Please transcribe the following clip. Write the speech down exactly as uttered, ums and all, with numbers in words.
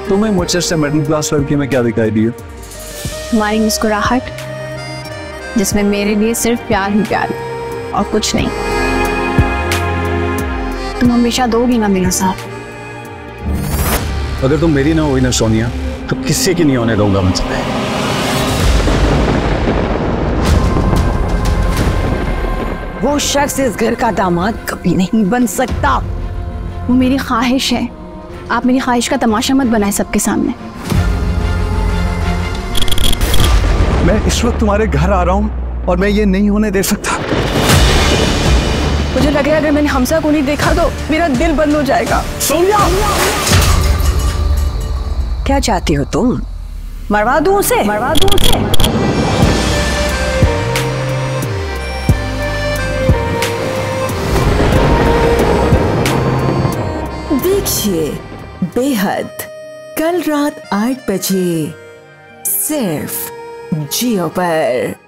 तुम्हें मुझसे से मिडिल क्लास लड़की में क्या दिखाई दी? हमारी मुस्कुराहट जिसमें मेरे लिए सिर्फ प्यार ही प्यार और कुछ नहीं। तुम हमेशा दोगी ना मेरा साथ। अगर तुम मेरी ना हुई ना सोनिया तो किसी की नहीं होने दूंगा मुझसे। वो शख्स इस घर का दामाद कभी नहीं बन सकता। वो मेरी ख्वाहिश है। आप मेरी ख्वाहिश का तमाशा मत बनाए सबके सामने। मैं इस वक्त तुम्हारे घर आ रहा हूं और मैं ये नहीं होने दे सकता। मुझे लग रहा है अगर मैंने हमसा को नहीं देखा तो मेरा दिल बंद हो जाएगा। सोनिया! क्या चाहती हो तुम? मरवा दूं उसे? मरवा दूं उसे? देखिए बेहद कल रात आठ बजे सिर्फ जियो पर।